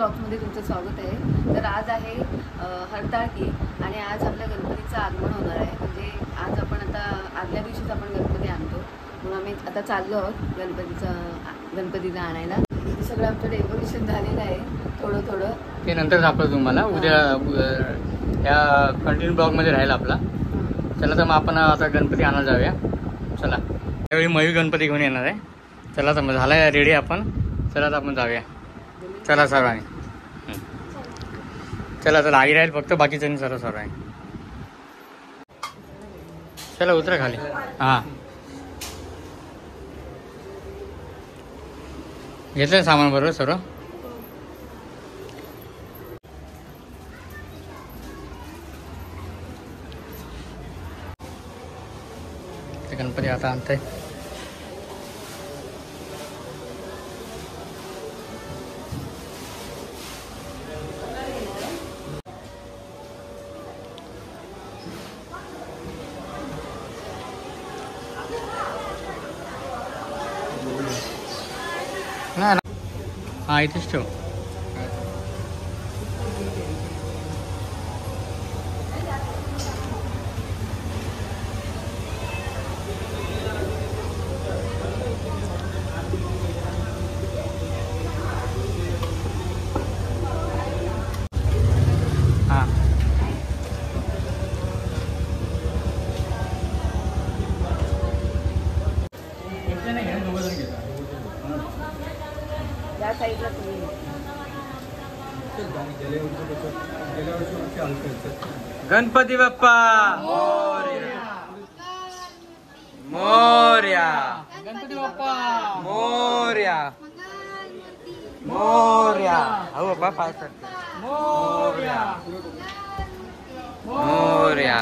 ब्लॉग्समध्ये तुमचं स्वागत आहे। तर आज आहे हरताळकी आणि आज आपल्या गणपतीचं आगमन होणार आहे। म्हणजे आज आपण आता आदल्या दिवशीच आपण गणपती आणतो, म्हणून आम्ही आता चाललो आहोत गणपतीला आणायला। हे सगळं आमचं डेकोरेशन झालेलं आहे, थोडं ते नंतर दाखवतो तुम्हाला। उद्या या कंटिन्यू ब्लॉगमध्ये राहील आपला। चला तर मग आपण आता गणपती आणायला जाऊया। चला, त्यावेळी मयूर गणपती घेऊन येणार आहे। चला तर मग झाला आहे रेडी आपण। चला तर आपण जाऊया। चला सर्वांनी, चला तर आई राहील फक्त, बाकीच्यांनी सर्वांनी चला उतरा खाली। हां, घेतलं सामान बरोबर सर्व। गणपती आता आणतंय। हाँ इथेच ठेव। हाँ या साईडला तुम्ही गणपती बाप्पा मोरया, मोरया, गणपती बाप्पा मोरया, मोरया। हो बाप्पा पाय पडते। मोरया, मोरया,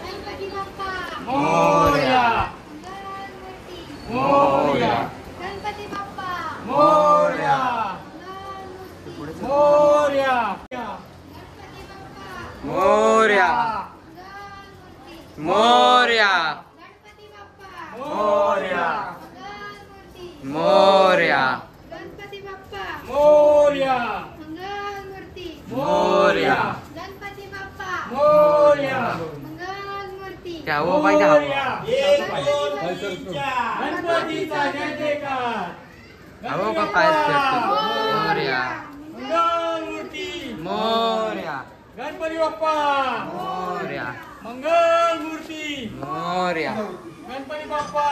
मोरया, मोरया, गणपती बाप्पा मोरया, मोरया, मोरया, मोरया, मोरया, मोरया, गणपती बाप्पा मोरया, मंगलमूर्ती मोरया, गणपती बाप्पा मोरया। मंगलमूर्ती क्या हो भाई क्या गणपतीचा जयकार। हो का पाय मोरया, मंगलमूर्ती मोरया, गणपती बाप्पा मोरया, मंगलमूर्ती मोरया। गणपती बाप्पा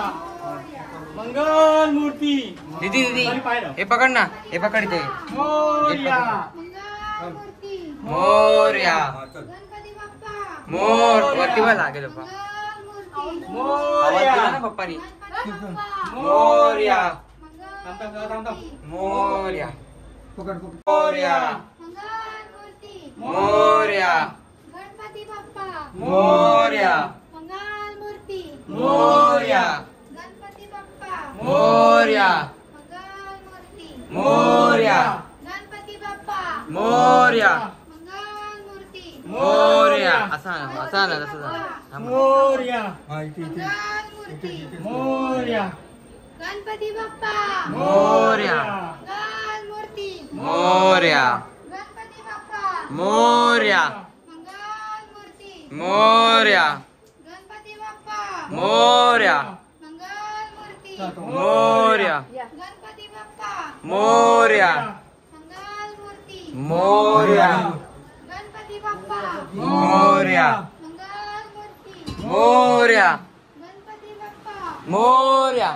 मंगलमूर्ती। दीदी दीदी हे पकड ना, हे पकड ते मोरया, मंगलमूर्ती मोरया, गणपती बाप्पा मोर वरती वर लागेल पप्पा। आवाज मोरया, दिला ना पप्पानी। गणपती बाप्पा मोरया, मंगलमूर्ती मोरया, मोरया, मंगलमूर्ती मोरया, गणपती बाप्पा मोरया, मंगलमूर्ती मोरया, गणपती बाप्पा मोरया, मंगलमूर्ती मोरया, गणपती बाप्पा मोरया, मंगलमूर्ती मोरया। असा असा ना तसं झालं। मोरया, मंगलमूर्ती मोरया, गणपती बाप्पा मोरया, मंगलमूर्ती मोरया, गणपती बाप्पा मोरया, मंगलमूर्ती मोरया, गणपती बाप्पा मोरया, मंगलमूर्ती मोरया, गणपती बाप्पा मोरया, मंगलमूर्ती मोरया, गणपती बाप्पा मोरया, मंगलमूर्ती मोरया, गणपती बाप्पा मोरया,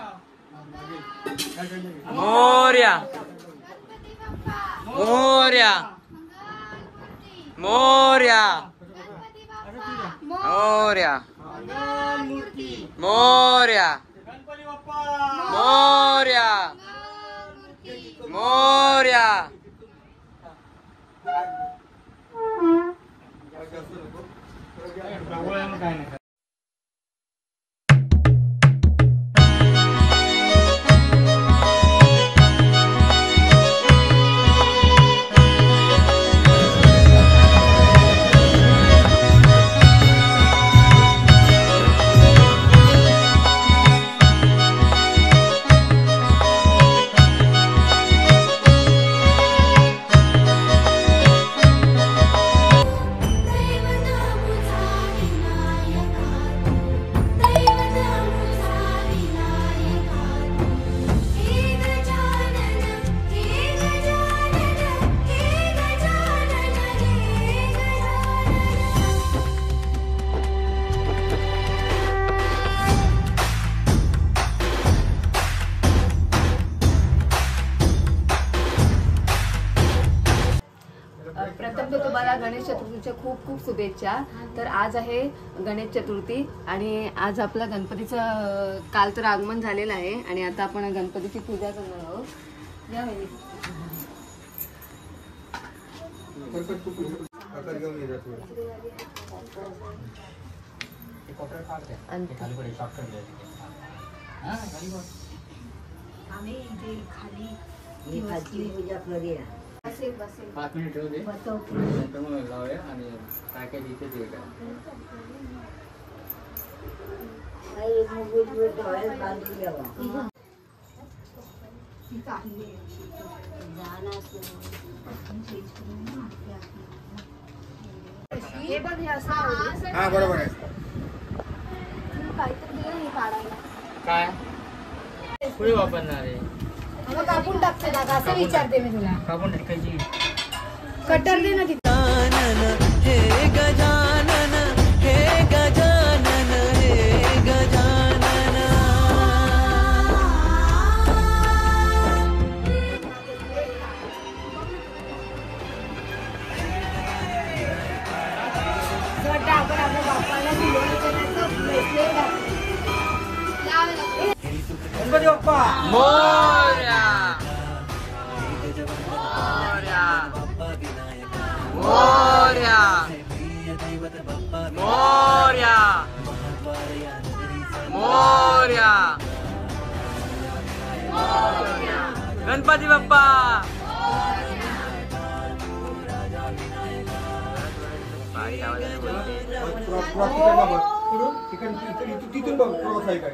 मोरया, गणपती बाप्पा मोरया, मंगलमूर्ती मोरया, गणपती बाप्पा मोरया, मंगलमूर्ती मोरया, गणपती बाप्पा मोरया, मंगलमूर्ती मोरया। काय नाही। तुम्हाला गणेश चतुर्थीच्या खूप खूप शुभेच्छा. तर आज आहे गणेश चतुर्थी आणि आज आपला गणपतीचं काल तर आगमन झालेलं आहे आणि आता आपण गणपतीची पूजा करणार आहोत. या वहिनी. बसेल बसेल 5 मिनिट ठेवू दे नंतर मग लावूया आणि काय काय तिथे दे का हे बघ हे असं हा बरोबर आहे. काहीतरी दिलं नाही काढायला. काय पुढे वापरणार आहे मग कापून टाकते ना असं विचारते मी तुला. कापून टाकायची कटर दे ना तिथे. हे गजानन हे गजानन हे गजानन आपण आपल्या बाप्पाला गणपती बाप्पा मोरया मोरया मोरया मोरया मोरया गणपती बाप्पा तिथून बघ क्रॉस आहे काय.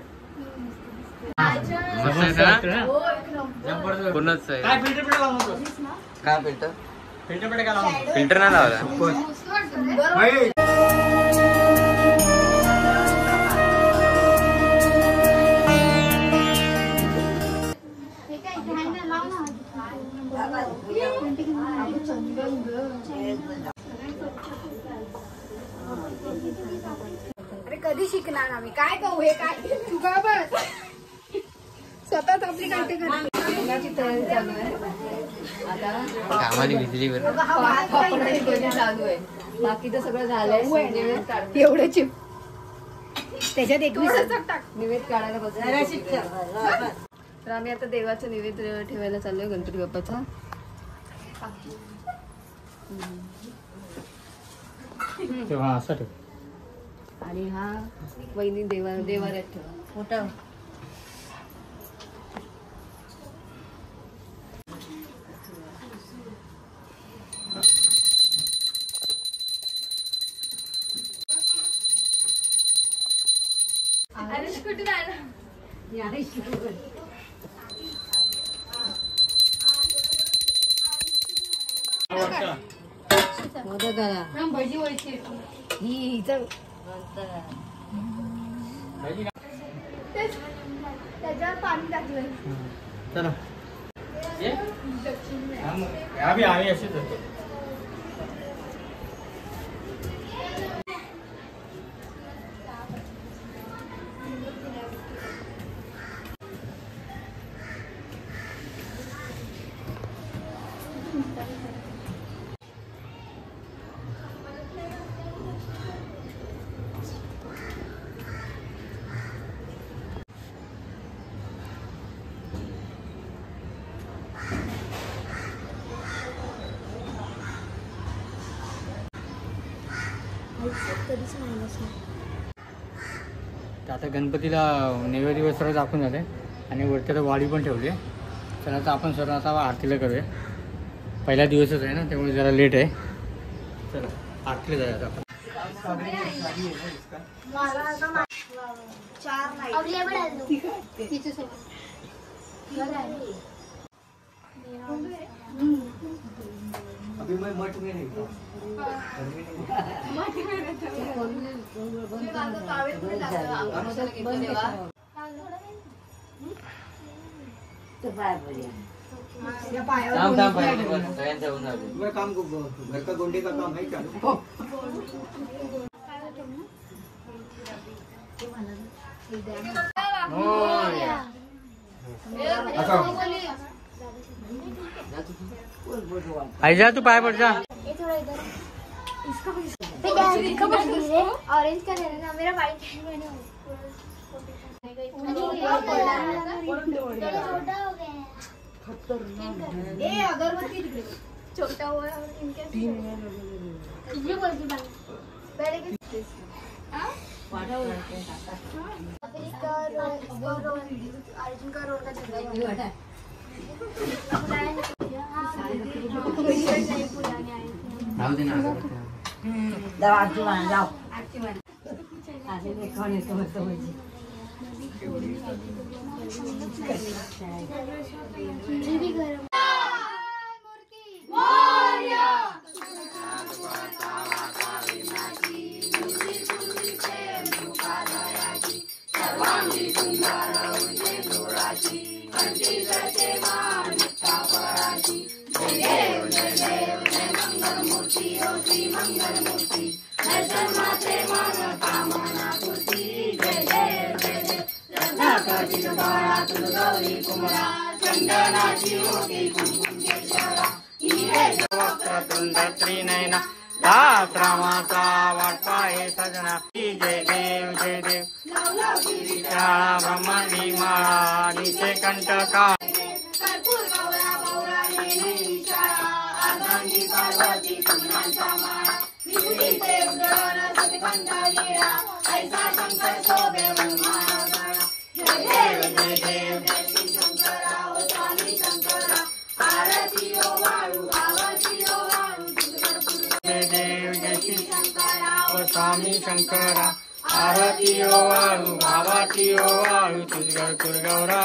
पूर्णच आहे काय फिल्टर पेट लावून होतं? काय फिल्टर फिल्टर पेट काय लावून फिल्टर नाही लावला होतं? अरे कधी शिकणार आम्ही काय कहू हे काय तू का बस स्वतःच आपली काटे करते तयारी चालू आहे आता. कामाची भिजली बरं पापड चालू आहे. बाकीचं सगळं झालंय. निवेद काढ एवढे चिप त्याच्यात 21 निवेद काढायला बसलो. तर आम्ही आता देवाचं निवेद ठेवायला चाललोय गणपती बाप्पाचा. तेव्हा असं ठेव. आणि हा वहिनी देवाऱ्यात ठेवा मोठा. मोदक करा भजी व्हायची ही हिचं त्याच्यावर पाणी टाकलंय. चला आम्ही असेच होतो. आता गणपतीला नैवेद्य दिवस सर्व दाखवून झाले आणि वरती आता वाडी पण ठेवली. तर आता आपण सर्व आता आरतीला करूया. पहिला दिवसच आहे ना त्यामुळे जरा लेट आहे. चला आरतीला जाऊया आता आपण. अभी मैं मठ में नहीं था. मैं काम को घर का गोंडे का काम है क्या? अच्छा आई जा तू पाय पड जा. ऑरेंज कलर है ना मेरा वाइट है अगरबत्ती छोटा हुआ है इनके अर्जुन का रोड का जगह त्रिनयना दास रामाचा वाटपा हे सजना जय देव जय देव शाळा ब्रह्मांडी माळा निचे कंटका स्वामी शंकरा आरती ओ वाळू भावाती ओ वाळू तुझगड कुरगौरा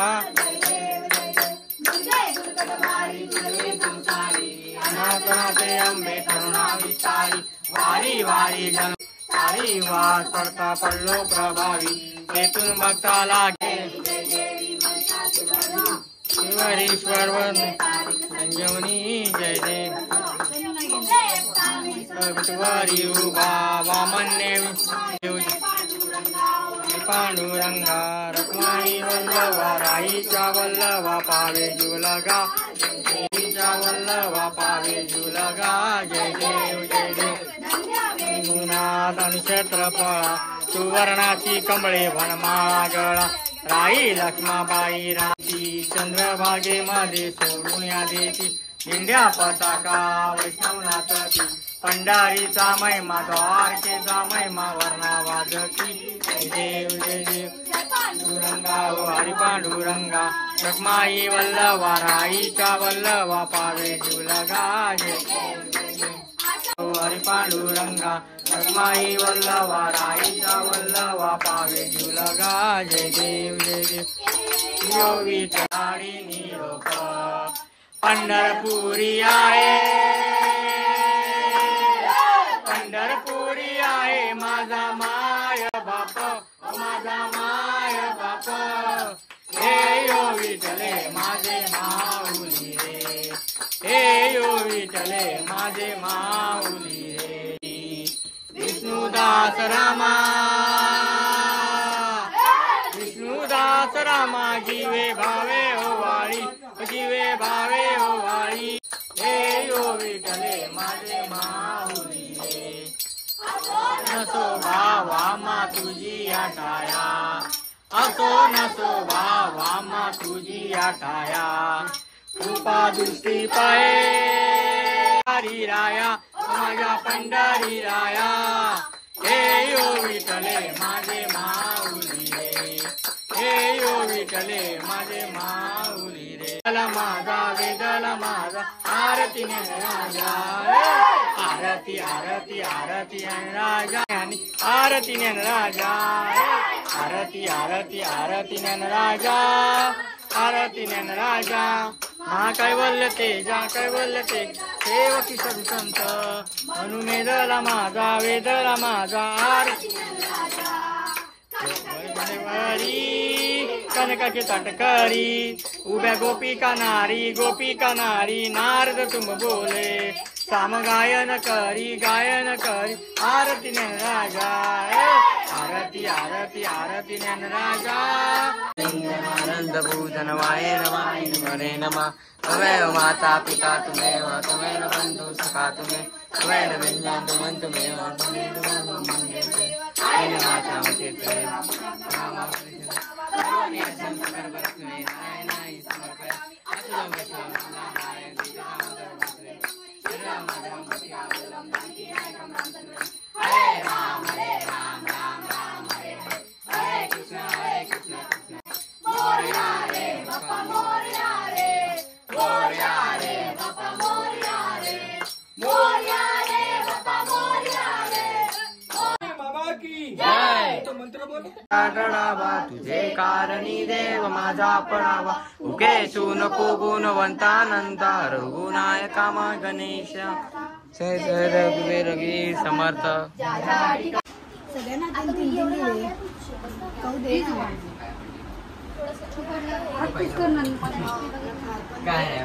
अनाथनाथे अंबे करुणा विस्तारी वारी वारी जन सारी वाट पडता पडलो प्रभावी तेथून भक्ताला ईश्वर संजीवनी जय देव विठवारी उभा वामन्य पांडुरंगा रत्नाई वल्लभा राईच्या वल्लभा पावे जुलगा देवीच्या वल्लभा पावे जुलगा जय देव जय देव गुणात क्षेत्रफळा सुवर्णाची कमळे वनमाळा गळा राई लक्ष्माबाई राती चंद्रभागेमध्ये सोडून या देती दिंड्या पताका वैष्णवनाथी पंढारीचा महिमा द्वारकेचा महिमा वर्णा वाजती जय देव जय देव पांडुरंगा ओ हरी पांडुरंगा रखमाई वल्लभा राईच्या वल्लभा पावे जुलगा जय देव ओ हरी पांडुरंगा रखमाई वल्लभा राईच्या वल्लभा पावे जुलगा जय देव जय देव यो विठारी निरोप पंढरपुरी आहे पंढरपुरी आहे माझा माय बाप माझा माय बाप हे यो विठले माझे माऊली रे हे यो विठले माझे माऊली रे विष्णुदास रामा विष्णुदास रामा जीवे भावे ओवाळी जीवे भावे ओवाळी हे यो विठले माझे माऊली नसो भावा मा तुझी आठाया असो नसो भावा मा तुझी आठाया कृपा दृष्टी पाये हरी राया माझ्या पंढरी राया हे यो विठले माझे माऊली रे हे यो विठले माझे माऊली रे माझा वेदला माझा आरती राजा आरती आरती आरती राजा आणि आरती राजा आरती आरती आरती राजा आरती राजा महाकैवल्य तेजा कैवल्य तेज सेवकी संत म्हणून वेदला माझा वेदला माझा आरती कनकाची ताटकरी उभ्या गोपिका नारी नारद तुम बोले साम गायन करी आरती राजा आरती आरती आरती राजा आनंद भूषण वाय नमाय हरे नमा तमेव माता पिता तुम्हें बंधु सखा तुम्हें तुझे कारणी देव माझा पडावा उकेशू नको गुणवंतानंदा रघुनायका मा गणेश रघुवीरगी समर्थ. काय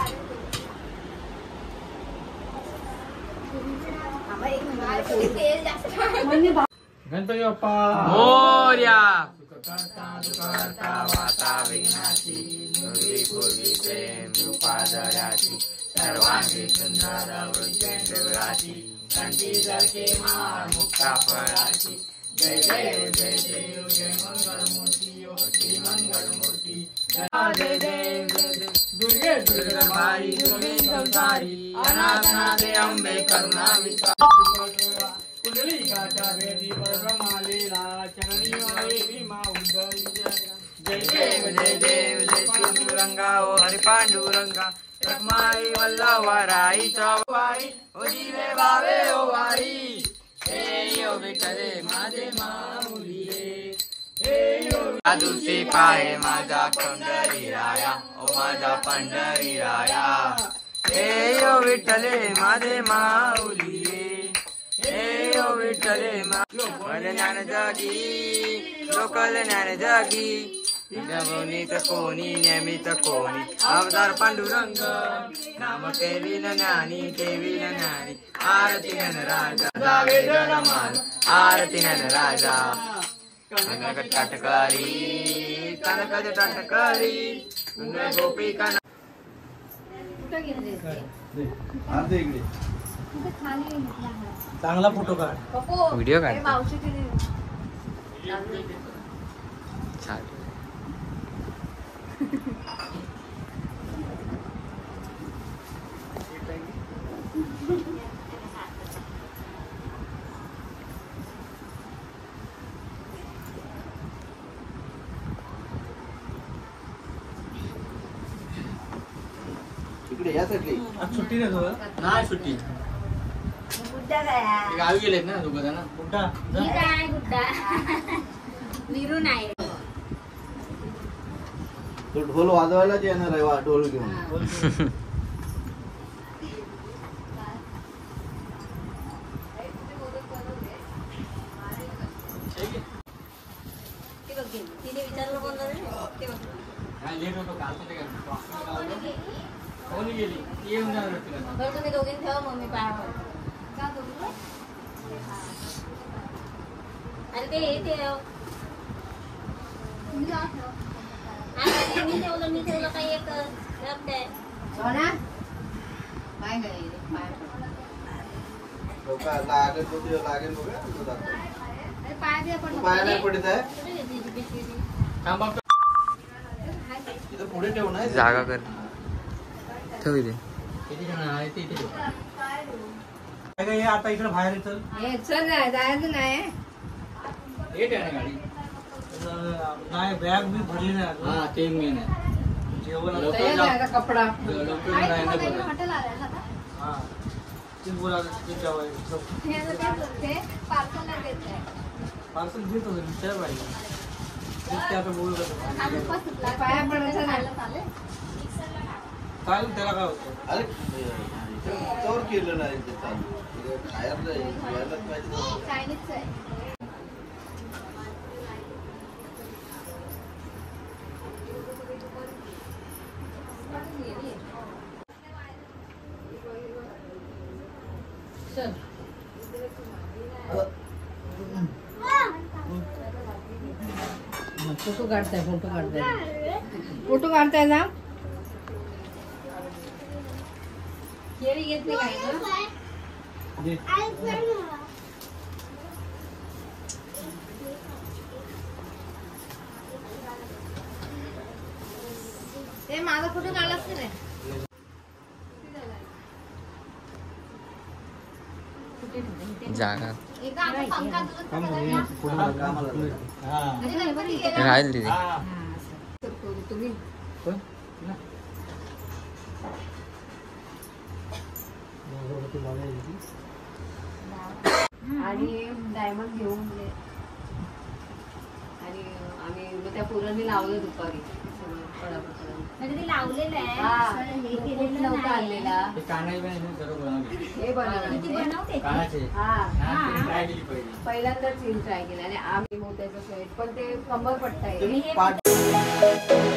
गणपती बाप्पा मोरया. करता वाता विघ्नाची पूर्वी प्रेम रूपादयाची सर्वांगी सुंदर वृक्षेंद्राची कंठी जळके माळ मुक्ता फळाची. जय जय जय देव जय मंगल मूर्ती श्री मंगल मूर्ती. जय जय जय दुर्गे दुर्गाबाई दुर्गे संसारी अनाथनाथे अंबे करुणा विश्वास. पुंडलिकाच्या भेटी परब्रह्मालीला चरणी वाळे भीमा उदय. जय देव जय देव जय पांडुरंगा ओ हरी पांडुरंगा रखमाई वल्लवाराईचा वारी ओ दिवे भावे ओ वारी. हे यो विठ्ठले माझे माऊली हे यो आदुसी पाय माझा पंढरी राया ओ माझा पंढरी राया. हे यो विठ्ठले माझे माऊली हे यो विठ्ठले माझे ज्ञान जागी लोकल ज्ञान जागी. नवनीत कोणी नियमित कोणी अवतार पांडुरंग नाम ठेवीन ज्ञानी ठेवीन ज्ञानी. आरती नन राजा जावे जनमान आरती नन राजा. कनक टाटकारी कनक टाटकारी गोपिका. चांगला फोटो काढ. व्हिडिओ काढ. इकडे या साईडला. आज सुट्टी नाही तुला? नाही सुट्टी गावी गेलेत ना दोघं जण. कुठं तो ढोल वाजवायलाच येणार आहे ढोल घेऊन. कोणी गेली येऊन जाणार. तुम्ही दोघींनी ठेवा मम्मी पाया पड. अरे ते येते मी ठेवलं काही एक सोना काय लागेल बघा. पाया नाही पडत आहे. इथं पुढे ठेव ना जागा कर ठेव इथे. किती जण आहे ते इथे. आता इकडे बाहेर चल. चल ना जायचं नाही. येत आहे ना गाडी. नाही बॅग मी भरली नाही. हा ते मेन आहे. जेवण कपडा लवकर जायला बरं. हा ते बोला पार्सल देत होतं विचार पाहिजे. आता बोलत पाया पडायचं नाही. चालेल त्याला काय होतं. अरे त्यावर केलं नाही ते चालू खायला यायलाच पाहिजे. फोटो काढताय ना. केळी घेतली काय ना. ते माझा फोटो काढलाच नाही. जागा एकदा आता पंखा दुरुस्त करायला. कामाला म्हणजे गणपती गेला. राहील तिथे तुम्ही आणि डायमंड घेऊन दिले. आणि आम्ही मग त्या पोरांनी लावलं दुपारी सगळं पडापड. म्हणजे ते लावलेलं आहे हा. असं हे केलेलं नव्हता नाही. आणलेला हे कानाई बिनाई सर्व बनवली. हे बनवलं ती बनवते कानाचे हा ट्राय केली पहिली. पहिल्यांदाच ट्राय केलं आणि आम्ही मोत्याचं सेट पण ते कंबर पट्टा आहे पाठ